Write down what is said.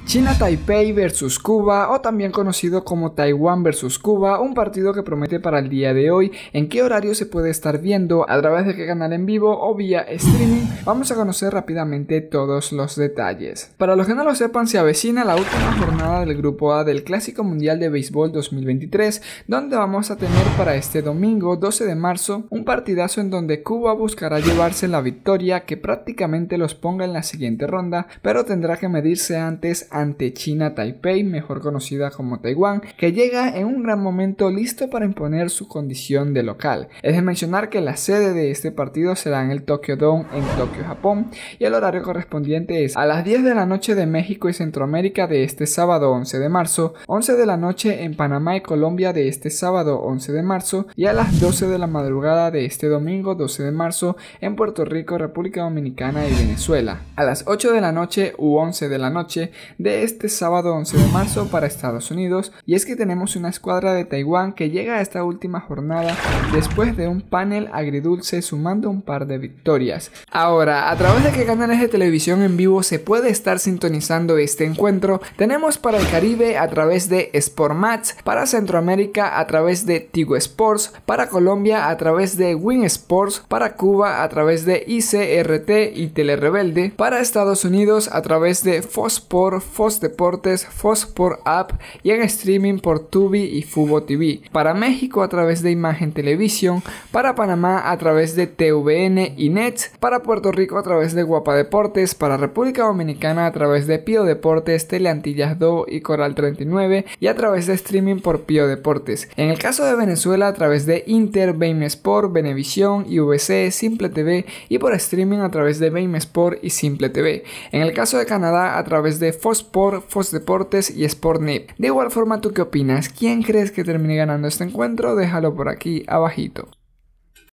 China Taipei versus Cuba, o también conocido como Taiwán versus Cuba, un partido que promete para el día de hoy. ¿En qué horario se puede estar viendo? ¿A través de qué canal en vivo o vía streaming? Vamos a conocer rápidamente todos los detalles. Para los que no lo sepan, se avecina la última jornada del Grupo A del Clásico Mundial de Béisbol 2023, donde vamos a tener para este domingo 12 de marzo un partidazo en donde Cuba buscará llevarse la victoria que prácticamente los ponga en la siguiente ronda, pero tendrá que medirse antes ante China Taipei, mejor conocida como Taiwán, que llega en un gran momento listo para imponer su condición de local. Es de mencionar que la sede de este partido será en el Tokyo Dome en Tokio, Japón, y el horario correspondiente es a las 10 de la noche de México y Centroamérica de este sábado 11 de marzo, 11 de la noche en Panamá y Colombia de este sábado 11 de marzo y a las 12 de la madrugada de este domingo 12 de marzo en Puerto Rico, República Dominicana y Venezuela, a las 8 de la noche u 11 de la noche de este sábado 11 de marzo para Estados Unidos. Y es que tenemos una escuadra de Taiwán que llega a esta última jornada después de un panel agridulce sumando un par de victorias. Ahora, ¿a través de qué canales de televisión en vivo se puede estar sintonizando este encuentro? Tenemos para el Caribe a través de SportMax, para Centroamérica a través de Tigo Sports, para Colombia a través de Win Sports, para Cuba a través de ICRT y Telerebelde, para Estados Unidos a través de Foxsport, Fox Deportes, Fox Sport App y en streaming por Tubi y Fubo TV. Para México a través de Imagen Televisión, para Panamá a través de TVN y Nets, para Puerto Rico a través de Guapa Deportes, para República Dominicana a través de Pío Deportes, Teleantillas 2 y Coral 39 y a través de streaming por Pío Deportes. En el caso de Venezuela a través de Inter, Bein Sport, Venevisión, IVC, Simple TV y por streaming a través de Bein Sport y Simple TV. En el caso de Canadá a través de Fox Sport, Fox Deportes y SportNet. De igual forma, ¿tú qué opinas? ¿Quién crees que termine ganando este encuentro? Déjalo por aquí abajito.